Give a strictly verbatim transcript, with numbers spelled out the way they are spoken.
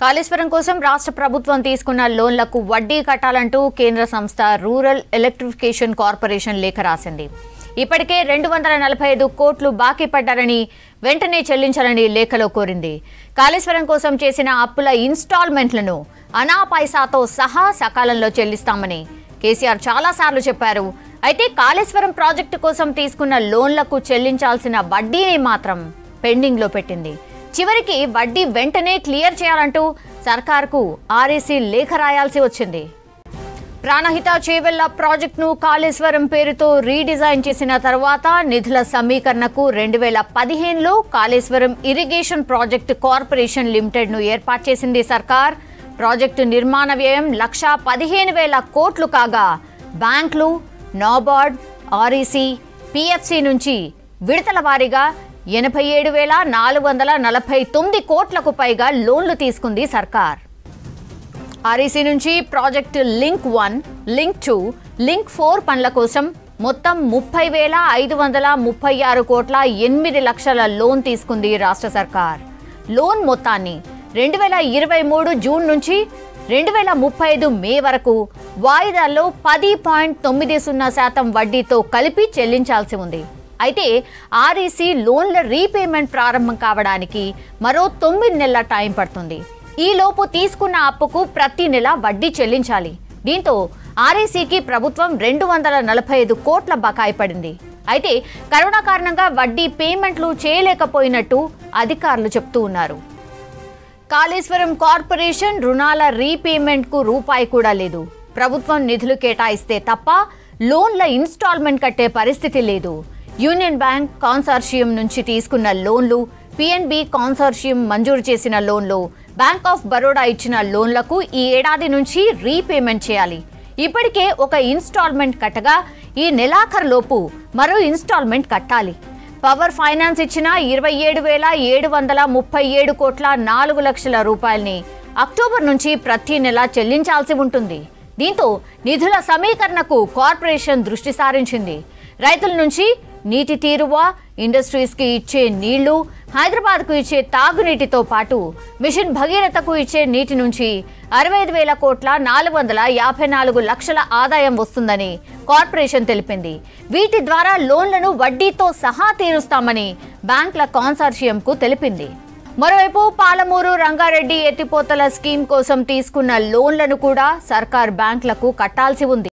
కాళేశ్వరం కోసం రాష్ట్ర ప్రభుత్వం తీసుకున్న లోన్లకు వడ్డీ కట్టాలంటూ కేంద్ర సంస్థ రూరల్ ఎలక్ట్రిఫికేషన్ కార్పొరేషన్ లేఖ రాసింది. ఇప్పటికే రెండు వందల నలభై ఐదు కోట్లు బాకీ పడ్డారని వెంటనే చెల్లించాలని లేఖలో కోరింది. కాళేశ్వరం కోసం చేసిన అప్పుల ఇన్స్టాల్మెంట్లను అనా పైసాతో సహా సకాలంలో చెల్లిస్తామని కేసీఆర్ చాలాసార్లు చెప్పారు. అయితే కాళేశ్వరం ప్రాజెక్టు కోసం తీసుకున్న లోన్లకు చెల్లించాల్సిన వడ్డీని మాత్రం పెండింగ్లో పెట్టింది. చివరికి వడ్డీ వెంటనే క్లియర్ చేయాలంటూ సర్కార్కు ఆర్ఈసీ లేఖ రాయాల్సి వచ్చింది. ప్రాణహిత చేవెళ్ల ప్రాజెక్టును కాళేశ్వరం పేరుతో రీడిజైన్ చేసిన తర్వాత నిధుల సమీకరణకు రెండు వేల పదిహేనులో కాళేశ్వరం ఇరిగేషన్ ప్రాజెక్టు కార్పొరేషన్ లిమిటెడ్ను ఏర్పాటు చేసింది సర్కార్. ప్రాజెక్టు నిర్మాణ వ్యయం లక్షా పదిహేను వేల కోట్లు కాగా బ్యాంకులు, నాబార్డ్, ఆర్ఈసీ, పిఎఫ్సి నుంచి విడతల వారీగా ఎనభై ఏడు వేల నాలుగు వందల నలభై తొమ్మిది కోట్లకు పైగా లోన్లు తీసుకుంది సర్కార్. ఆర్ఈసీ నుంచి project link one, link two, link four పనుల కోసం మొత్తం ముప్పై వేల ఐదు వందల ముప్పై ఆరు కోట్ల ఎనిమిది లక్షల లోన్ తీసుకుంది రాష్ట్ర సర్కార్. లోన్ మొత్తాన్ని రెండు వేల ఇరవై మూడు జూన్ నుంచి రెండు వేల ముప్పై ఐదు మే వరకు వాయిదాల్లో పది పాయింట్ తొమ్మిది సున్నా శాతం వడ్డీతో కలిపి చెల్లించాల్సి ఉంది. అయితే ఆర్ఈసీ లోన్ల రీపేమెంట్ ప్రారంభం కావడానికి మరో తొమ్మిది నెలల టైం పడుతుంది. ఈలోపు తీసుకున్న అప్పుకు ప్రతి నెల వడ్డీ చెల్లించాలి. దీంతో ఆర్ఈసీకి ప్రభుత్వం రెండు వందల నలభై ఐదు కోట్ల బకాయి పడింది. అయితే కరోనా కారణంగా వడ్డీ పేమెంట్లు చేయలేకపోయినట్టు అధికారులు చెప్తూ ఉన్నారు. కాళేశ్వరం కార్పొరేషన్ రుణాల రీపేమెంట్కు రూపాయి కూడా లేదు. ప్రభుత్వం నిధులు కేటాయిస్తే తప్ప లోన్ల ఇన్స్టాల్మెంట్ కట్టే పరిస్థితి లేదు. యూనియన్ బ్యాంక్ కాన్సార్షియం నుంచి తీసుకున్న లోన్లు, పిఎన్బి కాన్సార్షియం మంజూరు చేసిన లోన్లు, బ్యాంక్ ఆఫ్ బరోడా ఇచ్చిన లోన్లకు ఈ ఏడాది నుంచి రీపేమెంట్ చేయాలి. ఇప్పటికే ఒక ఇన్స్టాల్మెంట్ కట్టగా ఈ నెలాఖరులోపు మరో ఇన్స్టాల్మెంట్ కట్టాలి. పవర్ ఫైనాన్స్ ఇచ్చిన ఇరవై ఏడు వేల ఏడు వందల ముప్పై ఏడు కోట్ల నాలుగు లక్షల రూపాయల్ని అక్టోబర్ నుంచి ప్రతి నెల చెల్లించాల్సి ఉంటుంది. దీంతో నిధుల సమీకరణకు కార్పొరేషన్ దృష్టి సారించింది. రైతుల నుంచి నీటి తీరువ, ఇండస్ట్రీస్కి ఇచ్చే నీళ్లు, హైదరాబాద్కు ఇచ్చే తాగునీటితో పాటు మిషన్ భగీరథకు ఇచ్చే నీటి నుంచి అరవై ఐదు వేల కోట్ల నాలుగు వందల యాభై నాలుగు లక్షల ఆదాయం వస్తుందని కార్పొరేషన్ తెలిపింది. వీటి ద్వారా లోన్లను వడ్డీతో సహా తీరుస్తామని బ్యాంకుల కాన్సార్షియంకు తెలిపింది. మరోవైపు పాలమూరు రంగారెడ్డి ఎత్తిపోతల స్కీమ్ కోసం తీసుకున్న లోన్లను కూడా సర్కార్ బ్యాంకులకు కట్టాల్సి ఉంది.